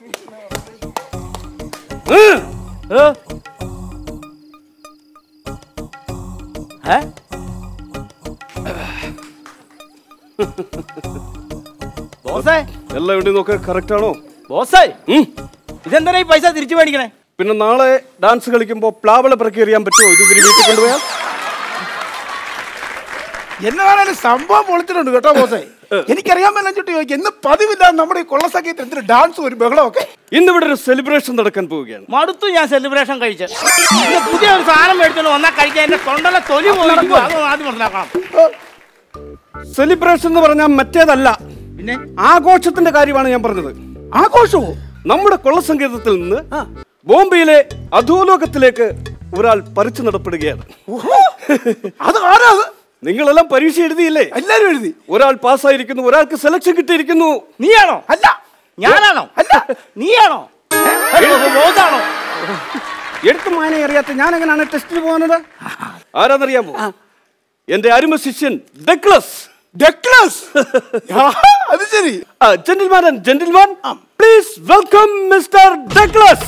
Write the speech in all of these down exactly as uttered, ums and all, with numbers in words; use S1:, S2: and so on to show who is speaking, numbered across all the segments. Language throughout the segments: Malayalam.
S1: ബോസേ
S2: എല്ലാം ഇവിടെ നോക്ക കറക്റ്റ് ആണോ?
S1: ബോസേ ഇതെന്താ ഈ പൈസ തിരിച്ചു മേടിക്കണേ?
S2: പിന്നെ നാളെ ഡാൻസ് കളിക്കുമ്പോ പ്ലാവള പിറക്കി എറിയാൻ പറ്റുമോ? ഇത് വീട്ടിൽ കൊണ്ടുപോയാൽ
S3: എന്നാണേലും സംഭവം പൊളിച്ചിട്ടുണ്ട് കേട്ടോ ബോസേ. എനിക്കറിയാൻ മേലച്ചിട്ട് ചോദിക്കും എന്ന് പതിവില്ല നമ്മുടെ ഈ കൊള്ളസഖ്യത്തിൽ എന്തൊരു ഡാൻസും ഒരു ബഹളമൊക്കെ.
S2: ഇന്നിവിടെ ഒരു സെലിബ്രേഷൻ നടക്കാൻ പോവുകയാണ്.
S1: മടുത്തു ഞാൻ സെലിബ്രേഷൻ കഴിച്ച്. പുതിയ ഒരു സാധനം മേടിച്ചോണ്ട് വന്നാൽ കഴിക്കാൻ എന്റെ തൊണ്ടല തൊലി പോയിരിക്കും. അത് ആദ്യം മനസ്സിലാക്കണം.
S2: സെലിബ്രേഷൻ എന്ന് പറഞ്ഞാൽ മറ്റേതല്ല,
S1: പിന്നെ
S2: ആഘോഷത്തിന്റെ കാര്യമാണ് ഞാൻ പറഞ്ഞത്.
S3: ആഘോഷവും
S2: നമ്മുടെ കൊള്ളസങ്കേതത്തിൽ നിന്ന് ബോംബെയിലെ അധോലോകത്തിലേക്ക് ഒരാൾ പറിച്ചു നടപ്പെടുകയാണ്.
S3: അത് ആരാ?
S2: നിങ്ങളെല്ലാം പരീക്ഷ എഴുതിയില്ലേ?
S3: എല്ലാരും എഴുതി.
S2: ഒരാൾ പാസ്സായിരിക്കുന്നു, ഒരാൾക്ക് സെലക്ഷൻ കിട്ടിയിരിക്കുന്നു.
S1: നീയാണോ?
S3: അല്ല.
S1: ഞാനാണോ? അല്ല. നീയാണോ? ബോസാണോ?
S2: എടുത്തു മാനെ അറിയാത്ത ഞാൻ എങ്ങനെയാണ് ടെസ്റ്റിന് പോകുന്നത്? ആരാന്നറിയാമോ? എന്റെ അരുമ ശിഷ്യൻ ഡഗ്ലസ്.
S3: ഡഗ്ലസ്? അത് ശരി.
S2: Gentleman and gentleman, please welcome mister Douglas.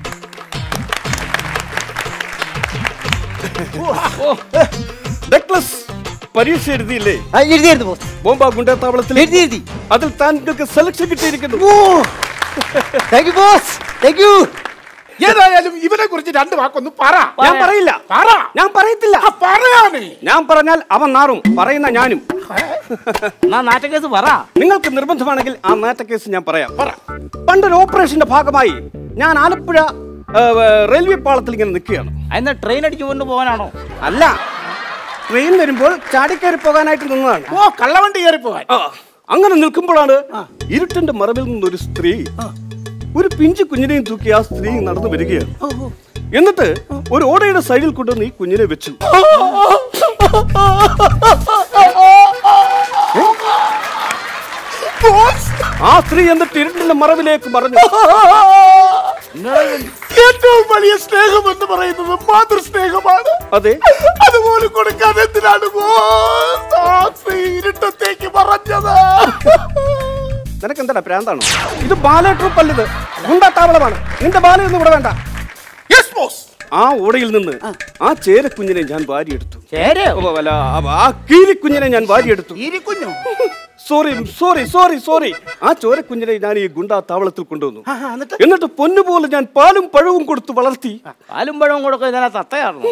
S2: Douglas പരീക്ഷ എഴുതിയില്ലേ?
S1: എഴുതിയായിരുന്നു ബോസ്.
S2: ബോംബ ഗുണ്ടാത്താവളത്തിൽ
S1: എഴുതി എഴുതി.
S2: അതിൽ താങ്കൾക്ക് സെലക്ഷൻ കിട്ടിയിരിക്കുന്നു.
S1: Thank you boss, thank you.
S3: ഏതായാലും ഇവനെ കുറിച്ച് രണ്ട് വാക്കൊന്നും പറ.
S2: ഞാൻ പറയില്ല.
S3: പറ.
S2: ഞാൻ പറയത്തില്ല.
S3: പറയാനേ.
S2: ഞാൻ പറഞ്ഞാൽ അവൻ നാറും, പറയുന്ന ഞാനും.
S1: നാറ്റക്കേസ് പറ.
S2: നിങ്ങൾക്ക് നിർബന്ധമാണെങ്കിൽ ആ നാറ്റക്കേസ് ഞാൻ പറയാം. പണ്ടൊരു ഓപ്പറേഷന്റെ ഭാഗമായി ഞാൻ ആലപ്പുഴ റെയിൽവേ പാളത്തിൽ ഇങ്ങനെ നിൽക്കുകയാണ്.
S1: എന്നാ ട്രെയിൻ അടിച്ചു കൊണ്ട് പോകാനാണോ?
S2: അല്ല, ട്രെയിൻ വരുമ്പോൾ ചാടിക്കയറി പോകാനായിട്ട് നിന്നതാണ്.
S3: ഓ, കള്ളവണ്ടി കയറി പോകാൻ.
S2: അങ്ങനെ നിൽക്കുമ്പോഴാണ് ഇരുട്ടിന്റെ മറവിൽ നിന്നൊരു സ്ത്രീ ഒരു പിഞ്ചു കുഞ്ഞിനെയും തൂക്കി ആ സ്ത്രീ നടന്നു വരികയാണ്. എന്നിട്ട് ഒരു ഓടയുടെ സൈഡിൽ കൊണ്ടുവന്ന് ഈ കുഞ്ഞിനെ വെച്ചു. ആ സ്ത്രീ എന്നിട്ട് ഇരുട്ടിന്റെ മറവിലേക്ക് മറഞ്ഞു.
S3: ഏറ്റവും വലിയ സ്നേഹം എന്ന് പറയുന്നത് മാതൃസ്നേഹമാണ്.
S2: അതെ,
S3: അതുപോലെ കൊടുക്കാൻ എന്തിനാണ് ഇരുട്ടത്തേക്ക് മറഞ്ഞത്?
S2: നിനക്ക് എന്താ പ്രാന്താണോ? ഇത് ബാല ട്രൂപ്പ് അല്ലത്, ഗുണ്ടാത്താവളമാണ്. നിന്റെ ബാലയൊന്നും ഇവിടെ വേണ്ട. ആ ഓടയിൽ നിന്ന് ആ ചേരക്കുഞ്ഞിനെ ഞാൻ വാരിയെടുത്തു. ആ കീരിക്കുഞ്ഞിനെ ഞാൻ വാരിയെടുത്തു. സോറി സോറി സോറി സോറി ആ ചോരക്കുഞ്ഞിനെ ഞാൻ ഈ ഗുണ്ടാ താവളത്തിൽ കൊണ്ടുവന്നു. എന്നിട്ട് പൊന്നുപോലെ ഞാൻ പാലും പഴവും കൊടുത്ത് വളർത്തി.
S1: പാലും പഴവും കൊടുക്കാൻ തത്തയാണോ?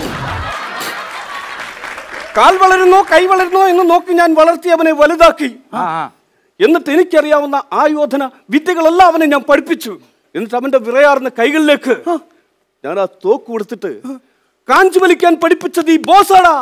S2: കാൽ വളരുന്നോ കൈ വളരുന്നോ എന്ന് നോക്കി ഞാൻ വളർത്തി അവനെ വലുതാക്കി. എന്നിട്ട് എനിക്കറിയാവുന്ന ആയോധന വിദ്യകളെല്ലാം അവനെ ഞാൻ പഠിപ്പിച്ചു. എന്നിട്ട് അവന്റെ വിറയാർന്ന കൈകളിലേക്ക് ഞാൻ ആ തോക്ക് കൊടുത്തിട്ട് കാഞ്ചു വലിക്കാൻ പഠിപ്പിച്ചത് ഈ ബോസാടാ.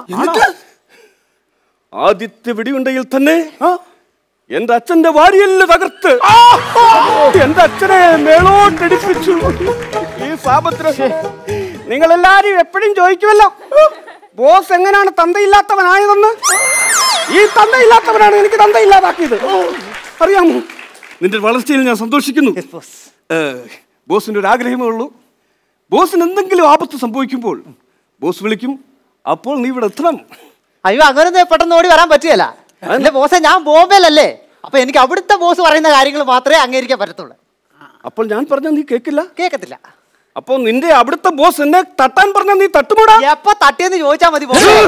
S2: ആദ്യത്തെ വെടിയുണ്ടയിൽ തന്നെ എന്റെ അച്ഛന്റെ വാരിയെല്ല് തകർത്ത് എന്റെ അച്ഛനെ മേളോട്ടടിപ്പിച്ചു. ഈ സാപത്തിന് നിങ്ങളെല്ലാരും എപ്പോഴും ചോദിക്കുമല്ലോ, ബോസ് എങ്ങനെയാണ് തന്തയില്ലാത്തവനായതെന്ന്. ഈ തന്തയില്ലാത്തവനാണ് എനിക്ക് തന്തയില്ലാതാക്കിയത്, അറിയാമോ? നിന്റെ വളർച്ചയിൽ ഞാൻ സന്തോഷിക്കുന്നു. ബോസിന്റെ ഒരു ആഗ്രഹമേ ഉള്ളൂ, ബോസിന് എന്തെങ്കിലും ആപത്ത് സംഭവിക്കുമ്പോൾ ബോസ് വിളിക്കും, അപ്പോൾ നീ ഇവിടെ എത്തണം.
S4: അയ്യോ, അങ്ങനെ പെട്ടെന്ന് ഓടി വരാൻ പറ്റിയല്ല. എന്റെ ബോസെ, ഞാൻ ബോംബെയിലല്ലേ, അപ്പൊ എനിക്ക് അവിടുത്തെ ബോസ് പറയുന്ന കാര്യങ്ങൾ മാത്രമേ അംഗീകരിക്കാൻ പറ്റത്തുള്ളൂ.
S2: അപ്പോൾ ഞാൻ പറഞ്ഞാൽ നീ കേൾക്കില്ല?
S4: കേൾക്കത്തില്ല.
S2: അപ്പൊ നിന്റെ അവിടുത്തെ ബോസ് എന്നെ തട്ടാൻ പറഞ്ഞാൽ നീ തട്ടുമോടാ?
S4: എപ്പ തട്ടിയെന്ന് ചോദിച്ചാ മതി.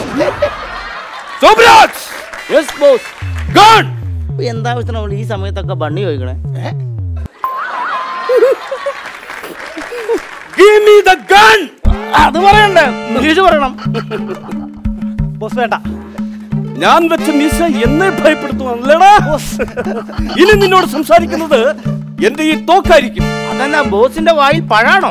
S1: എന്താ ഈ സമയത്തൊക്കെ ബണ്ണി ചോദിക്കണേ? അത് പറയണ്ടേ, ഇംഗ്ലീഷ് പറയണം.
S4: ബോസ് വേണ്ട,
S2: ഞാൻ വെച്ച മീശ എന്നെ ഭയപ്പെടുത്തുവാണല്ലേടാ. ഇനി നിന്നോട് സംസാരിക്കുന്നത് എന്റെ ഈ തോക്കായിരിക്കും.
S1: അതന്നെ ബോസിന്റെ വായിൽ പഴാണോ?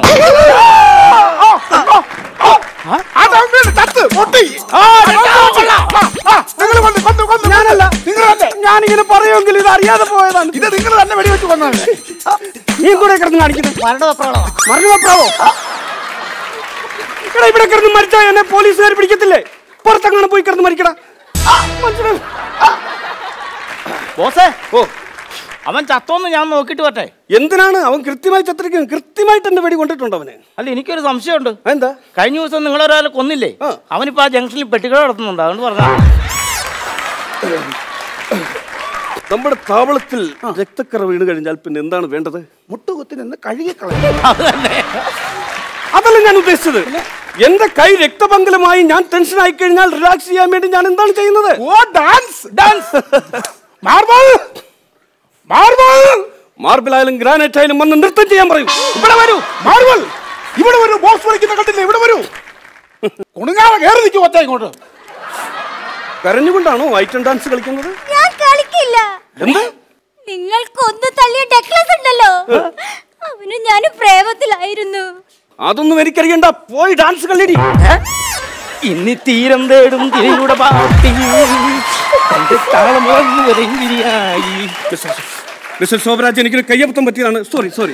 S2: ഞാനല്ല, ഞാനിങ്ങനെ പറയുമെങ്കിൽ ഇത് അറിയാതെ പോയതാണ്.
S3: ഇത് നിങ്ങൾ തന്നെ വെടിവെച്ച് കൊന്നാണ്.
S2: നീ കൂടെ കിടന്ന് കാണിക്കുന്നത്
S4: മരണപ്രാവോ?
S2: മരണപ്രാവോ? ഇവിടെ ഇവിടെ കിടന്ന് മരിച്ചാൽ എന്നെ പോലീസുകാർ പിടിക്കത്തില്ലേ? പുറത്തങ്ങനെ പോയി കിടന്ന് മരിക്കടാ.
S1: ബോസേ, ഓ അവൻ ചത്തോന്ന് ഞാൻ നോക്കിട്ട് പറ്റേ?
S2: എന്തിനാണ് അവൻ കൃത്യമായി ചത്തിരിക്കുന്നത്? കൃത്യമായിട്ട് എന്റെ വെടി കൊണ്ടിട്ടുണ്ട് അവന്.
S1: അല്ല, എനിക്കൊരു സംശയമുണ്ട്.
S2: എന്താ?
S1: കഴിഞ്ഞ ദിവസം നിങ്ങളൊരാളെ കൊന്നില്ലേ? അവനിപ്പോ ആ ജംഗ്ഷനിൽ പെട്ടിക്കട നടത്തുന്നുണ്ട്, അതുകൊണ്ട് പറഞ്ഞ
S2: നമ്മുടെ താവളത്തിൽ രക്തക്കറ വീണ് കഴിഞ്ഞാൽ പിന്നെ എന്താണ് വേണ്ടത്?
S3: മുട്ടുകുത്തിന് എന്ന് കഴുകിക്കളയും.
S2: അതല്ല ഞാൻ ഉദ്ദേശിച്ചത്. എന്റെ കൈ രക്തപങ്കലമായി ഞാൻ ടെൻഷൻ ആയി കഴിഞ്ഞാൽ റിലാക്സ് ചെയ്യാൻ വേണ്ടി ഞാൻ എന്താണ് ചെയ്യുന്നത്?
S3: Oh dance dance marble marble
S2: marble ആയാലും ഗ്രാനൈറ്റ് ആയാലും വന്ന് നൃത്തം ചെയ്യാൻ പറയും.
S3: ഇവിടെ വരൂ മാർബിൾ, ഇവിടെ വരൂ. ബോക്സ് കളിക്കുന്ന കണ്ടില്ലേ? ഇവിടെ വരൂ. കുണുങ്ങാതെ കയറി നിൽക്കും ഒറ്റ ഇങ്ങോട്ട്.
S2: കരഞ്ഞുകൊണ്ടാണോ ഐറ്റം ഡാൻസ് കളിക്കുന്നത്?
S5: ഞാൻ കളിക്കില്ല.
S2: എന്താ?
S5: നിങ്ങൾക്ക് ഒന്ന് തള്ളിയ ഡെക്ലസ് ഉണ്ടല്ലോ, അവന് ഞാൻ പ്രേമത്തിലായിരുന്നു.
S2: അതൊന്നും എനിക്കറിയണ്ട. പോയി ഡാൻസ് കളിടി.
S1: ഇനി തീരം തേടും തിരിയുടെ പാട്ടി
S2: മിസ്റ്റർ ശോഭരാജ്, എനിക്കൊരു കയ്യബദ്ധം പറ്റിയതാണ്. Sorry sorry.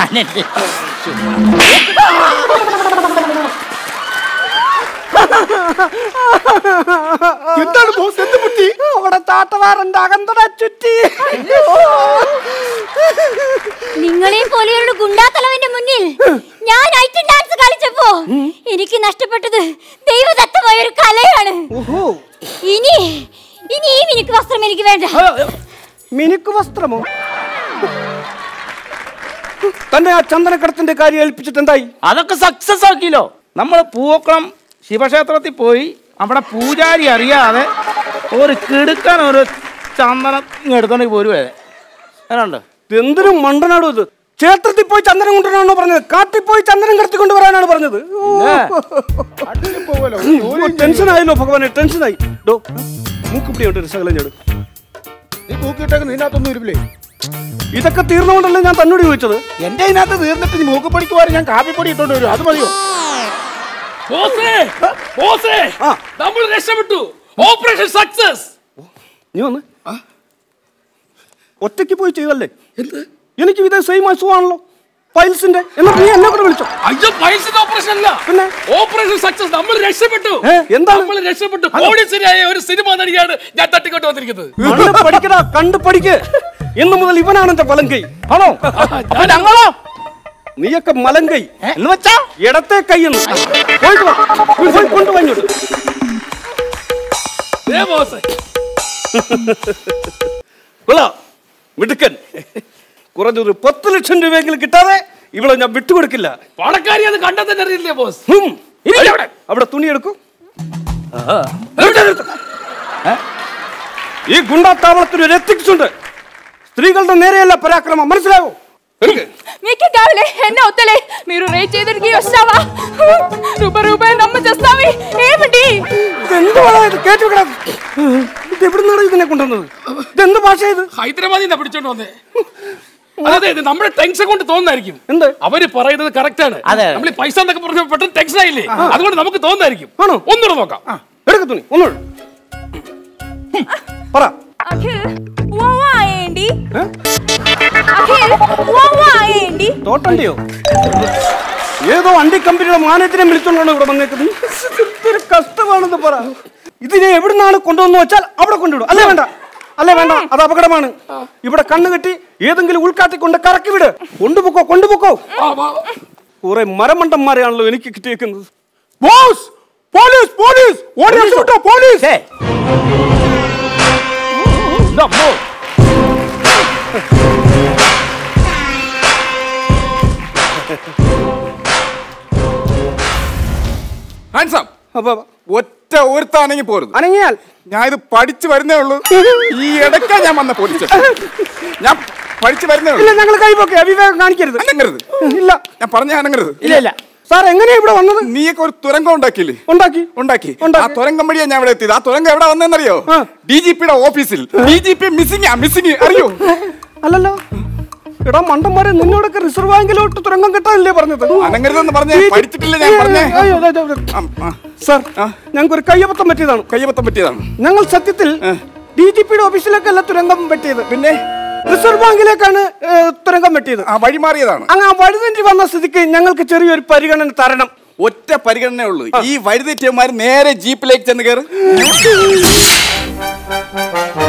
S3: എന്താണ് ബോസ്? എന്ത് പറ്റി?
S2: അവിടെ താട്ടവാറന്റെ അകന്തട ചുറ്റി.
S5: നിങ്ങളെ പോലെയുള്ള ഗുണ്ടാത്തലവന്റെ മുന്നിൽ ഞാൻ ഐറ്റം ഡാൻസ് കളിച്ചപ്പോ എനിക്ക് നഷ്ടപ്പെട്ടത് ദൈവദത്തമായ ഒരു കലയാണ്. ഇനി ഇനി ഈ മിനുക്ക് വസ്ത്രം എനിക്ക് വേണ്ട.
S2: മിനുക്ക് വസ്ത്രമോ? തന്നെ ആ ചന്ദനക്കടത്തിന്റെ കാര്യം ഏൽപ്പിച്ചിട്ട് എന്തായി?
S1: അതൊക്കെ സക്സസ് ആക്കിയല്ലോ. നമ്മൾ പൂവക്കുളം ശിവക്ഷേത്രത്തിൽ പോയി അവിടെ പൂജാരി അറിയാതെ ഒരു കിടുക്കാൻ ഒരു ചന്ദനം എടുത്തോണ്ട് പോരുവേ. അങ്ങനെയുണ്ട്.
S2: എന്തൊരു മണ്ടനാടോ ഇത്. ക്ഷേത്രത്തിൽ പോയി ചന്ദനം കൊണ്ടുവരാണോ പറഞ്ഞത്? കാട്ടിൽ പോയി ചന്ദനം കടത്തി കൊണ്ടുവരാനാണ് പറഞ്ഞത്. ടെൻഷൻ ആയല്ലോ ഭഗവാനെ, ടെൻഷനായി. ഡോ മൂക്കുപിടിയോട്ട് ഒരു സകലം ഞെടു.
S3: നീ മൂക്കിട്ടേക്ക് ഇതിനകത്തൊന്നും ഇരിപ്പില്ലേ?
S2: ഇതൊക്കെ തീർന്നുകൊണ്ടല്ലേ ഞാൻ തന്നോട് ചോദിച്ചത്.
S3: എന്റെ ഇതിനകത്ത് തീർന്നിട്ട് നീ മൂക്ക് പഠിക്കുവാനും ഞാൻ കാപ്പിപ്പൊടി ഇട്ടോണ്ട് വരും. അത് മതിയോ?
S6: നമ്മൾ രക്ഷപ്പെട്ടു. Operation success.
S2: നീ വന്ന് ഒറ്റയ്ക്ക് പോയി ചെയ്തല്ലേ? എനിക്ക് ഇതേ സെയിം അസുഖമാണല്ലോ ഫൈൽസിന്റെ. എന്നിട്ട് നീ എന്നെ കൂടെ വിളിച്ചോ?
S6: അയ്യോ, ഫൈൽസിന്റെ ഓപ്പറേഷൻ അല്ല, പിന്നെ ഓപ്പറേഷൻ സക്സസ്. നമ്മൾ രക്ഷപ്പെട്ടു.
S2: എന്താണ്
S6: നമ്മൾ രക്ഷപ്പെട്ടു? കോടീശ്വരിയായ ഒരു സിനിമ നടിയാണ് ഞാൻ തട്ടിക്കൊണ്ട് വന്നിരിക്കുന്നത്.
S2: പഠിക്കടാ, കണ്ടു പഠിക്ക്. ഇന്നു മുതൽ ഇവനാണ് എന്റെ വലങ്കൈ. ആണോ?
S1: ഞങ്ങളോ?
S2: നീയൊക്കെ മലങ്കൈ
S1: എന്ന് വെച്ചാ
S2: ഇടത്തെ കൈ എന്ന് കൊണ്ടുപോയി. മിടുക്കൻ. കുറഞ്ഞൊരു പത്ത് ലക്ഷം രൂപയെങ്കിലും കിട്ടാതെ ഇവിടെ ഞാൻ വിട്ടുകൊടുക്കില്ല.
S6: പണക്കാരി അത് കണ്ടാൽ തന്നെ അറിയില്ലേ ബോസ്?
S2: അവിടെ തുണി എടുക്കൂ. ഈ ഗുണ്ടാത്താവളത്തിന് ഒരു എത്തിക്സ് ഉണ്ട്. స్త్రీകളുടെ నేరేయల్ల పరాక్రమ మనసులావు
S7: మీకు కావాలే ఎన్న వద్దలే మీరు రేట్ చేయడానికి వస్తావా రూపాయి రూపాయి నమ్మ చేస్తావి ఏమిటి
S2: എന്തുവാണ് ഇത് കേട്ടുകട ഇത് എവിടുന്നാണ് ഇതിനെ കൊണ്ടുവന്നത് ഇത് എന്ത് ഭാഷ ഇത്
S6: ഹൈദരാബാദിൽ നിന്ന് പിടിച്ചോണ്ട് വന്നേ അതെ ഇത് നമ്മുടെ ടെൻഷൻ കൊണ്ട് തോന്നുന്നായിരിക്കും
S2: എന്ത്
S6: അവര് പറയുന്നത് കറക്റ്റ് ആണ് നമ്മൾ പൈസ എന്നൊക്കെ പറഞ്ഞ പെട്ടെന്ന് ടെൻഷൻ ആയില്ലേ അതുകൊണ്ട് നമുക്ക് തോന്നുന്നായിരിക്കും
S2: ആണോ
S6: ഒന്നുകൂടെ നോക്കാം
S2: എടുക്ക തുണി ഒന്നുകൂടെ പറ
S7: അഖിൽ വാവാ ఏంటి അഖിൽ വാവാ ఏంటి
S2: തോട്ടണ്ടിയോ ഏതോ അണ്ടി കമ്പനിയുടെ മാനേജറെ വിളിച്ചോണ്ടാണ് ഇവിടെ വന്നേക്കുന്നത് ഇതൊരു കഷ്ടമാണെന്ന് പറ ഇതിനെ എവിടുന്നാണ് കൊണ്ടുവന്ന് വെച്ചാൽ അവിടെ കൊണ്ടുവിടും അല്ലേ വേണ്ട അല്ലേ വേണ്ട അത് അപകടമാണ് ഇവിടെ കണ്ണു കെട്ടി ഏതെങ്കിലും ഉൾക്കാട്ടി കൊണ്ട് കറക്കി വിട് കൊണ്ടുപോക്കോ കൊണ്ടുപോക്കോ കുറെ മരമണ്ടന്മാരെയാണല്ലോ എനിക്ക് കിട്ടിയേക്കുന്നത്
S3: ബോസ് പോലീസ് പോലീസ് ഓടി രക്ഷപ്പെട്ടോ പോലീസ്
S8: ഹാൻസം ഒറ്റ ഒരുത്താണെങ്കിൽ പോരുത്
S2: അനങ്ങിയാൽ
S8: ഞാൻ ഇത് പഠിച്ചു വരുന്നേ ഉള്ളൂ ഈ ഇടയ്ക്കാ ഞാൻ വന്ന പോലീസ് ഞാൻ പഠിച്ചു വരുന്നേ ഉള്ളൂ
S2: ഞങ്ങൾ കൈപോക്കെ അവിവേകം കാണിക്കരുത്
S8: അനങ്ങരുത്
S2: ഇല്ല
S8: ഞാൻ പറഞ്ഞ അനങ്ങരുത്
S2: ഇല്ല ഇല്ല സാർ എങ്ങനെയാ ഇവിടെ വന്നത്
S8: നീയൊക്കെ ഒരു തുരങ്കം ഉണ്ടാക്കിയില്ലേ
S2: ഉണ്ടാക്കി
S8: ഉണ്ടാക്കി ആ തുരങ്കം വഴിയാ ഞാൻ ഇവിടെ എത്തിയത് ആ തുരങ്കം എവിടെ വന്നെന്നറിയോ ഡി ജി പിയുടെ ഓഫീസിൽ ഡി ജി പി മിസ്സിംഗ് ആ മിസ്സിംഗ് അറിയോ
S2: അല്ലല്ലോ എടാ മണ്ടന്മാരെ നിന്നോടൊക്കെ റിസർവ് ബാങ്കിലോട്ട് തുരങ്കം കിട്ടാനല്ലേ പറഞ്ഞത്
S8: അനങ്ങരുതെന്ന് പറഞ്ഞേ പഠിച്ചിട്ടില്ല ഞാൻ പറഞ്ഞേ
S2: സാർ ഞങ്ങൾക്ക് ഒരു കയ്യബദ്ധം പറ്റിയതാണ്
S8: കയ്യബദ്ധം പറ്റിയതാണ്
S2: ഞങ്ങൾ സത്യത്തിൽ ഡി ജി പിയുടെ ഓഫീസിലേക്കല്ല തുരങ്കം പറ്റിയത് പിന്നെ റിസർവ് ബാങ്കിലേക്കാണ് തുരങ്കം വെട്ടിയത്
S8: ആ വഴി മാറിയതാണ്
S2: അങ്ങ് ആ വഴിതെറ്റി വന്ന സ്ഥിതിക്ക് ഞങ്ങൾക്ക് ചെറിയൊരു പരിഗണന തരണം
S8: ഒറ്റ പരിഗണന ഉള്ളൂ ഈ വഴിതെറ്റിയന്മാർ നേരെ ജീപ്പിലേക്ക് ചെന്ന് കയറി